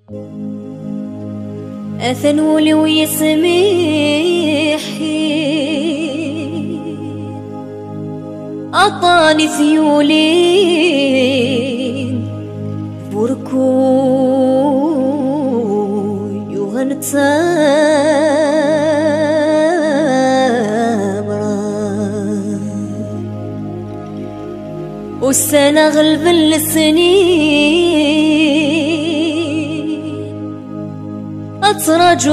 أثنولي ويسميحي أعطاني ثيولين بركو يغنتامرا والسنة غلب السنين أتراج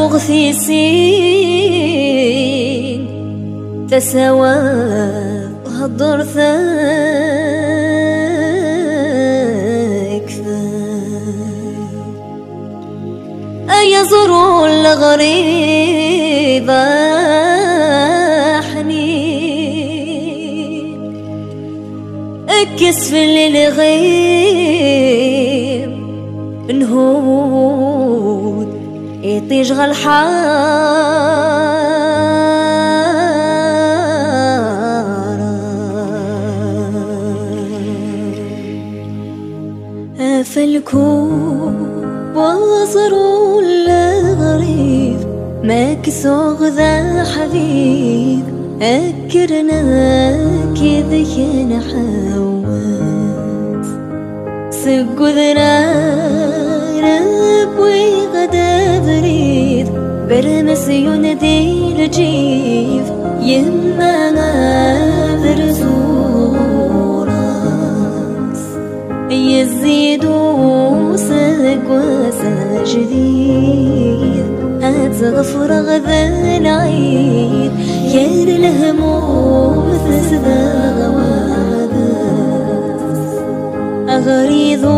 غثيسين تساوى هضر ثاكفا أيزور الغريبة حنين أكسف للغيب نهود يطيج غالحارة فالكوب وصروا الغريب ما كسوغ ذا حبيب أكرنا كذا نحاوات سقذنا ربوي غدا بريد برمس يندي لجيف يما غابر زوراس يزيدو سقوى ساجديد أتغفر غذا العيد يار الهموم ثسذا غوابس أغريضو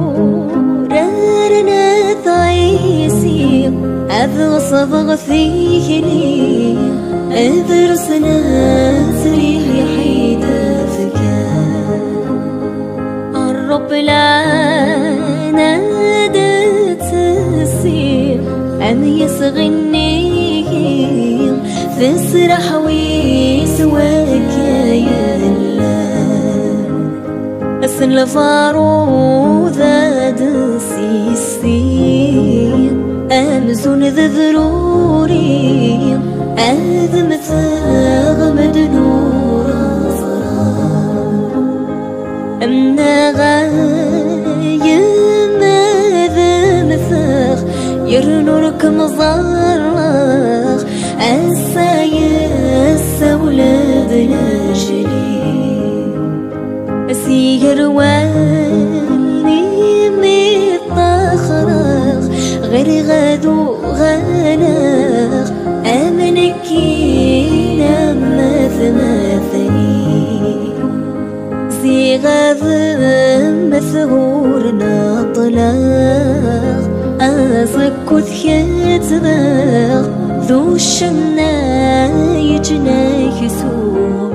رارنا ثعيسي أذغ صبغ فيه لي أذرسنا سريح يحيد فكان الرب لا نادت السير أم يسغني فسرح ويسواك يا الله أسن فارو ذاد سيسين أمزون ذا ذروري أذم ثاغ مدنور أمنا غاية ماذا مثاخ يرنورك مظرخ أسا ولادنا جليل أسير والي مطخرخ غير غادو غناخ أمنكينا مثمثني زي غاذ مثغورنا طلاق أزكو ثيات باغ ذو الشمنا يجناك سوق